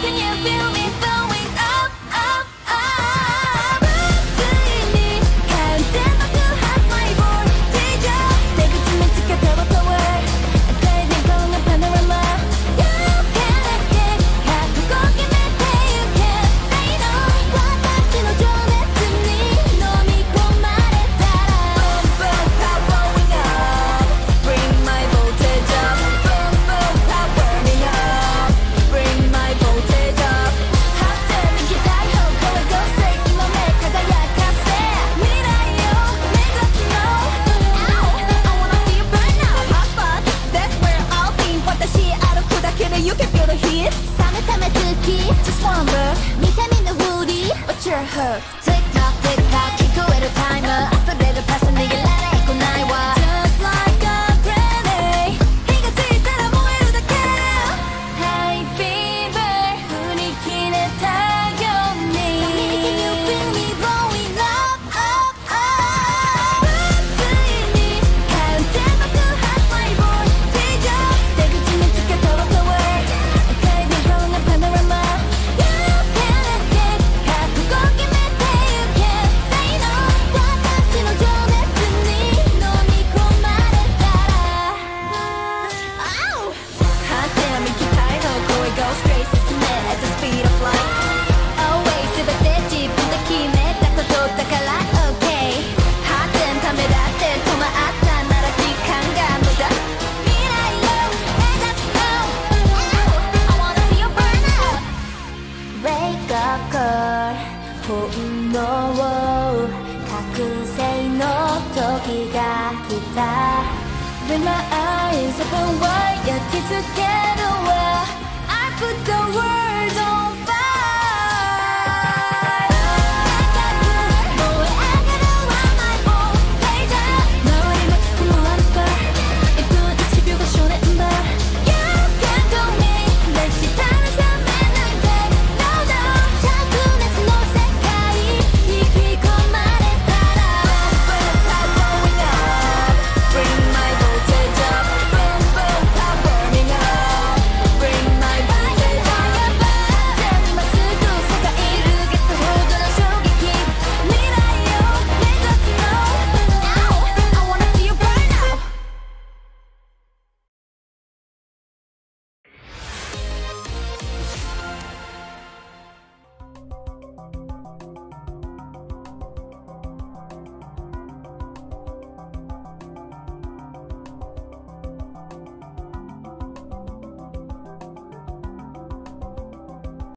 Can you feel me going up, up, up? ついに完全爆発マイボール DJ 出口見つけたわパワー赤い電光のパノラマ You can escape 覚悟決めて You can say no 私の情熱に飲み込まれたら Boom boom powering up Bring my voltage up Boom boom powering up Bring my voltage up 発展に期待方向へ Go straight 今目輝かせ未来を目指すの Ow I wanna see you burn out Hot spot That's where I'll be 私歩くだけで You can feel the heat 冷めた目つき Just one look 見た目のフーディー What's your hook Tick tock tick tock 聞こえるタイマー溢れるパス逃げられっこないわ Just like a grenade 火がついたら燃えるだけ High fever 振り切れたように Can you feel me blowing up, up, up ついに完全爆発マイボール DJ 出口見つけたわパワー赤い電光のパノラマ You can escape 覚悟決めて You can say no 私の情熱に飲み込まれたら Ow 果ては右対方向へ Go straight 進め at the speed of light Always 全て自分で決めたことだから OK 発展ためらって止まったなら時間が無駄未来を目指すの Ow I wanna see you burn out Wake up girl 本能覚醒の時が来た When my eyes open wide 焼き付けるわ I put the world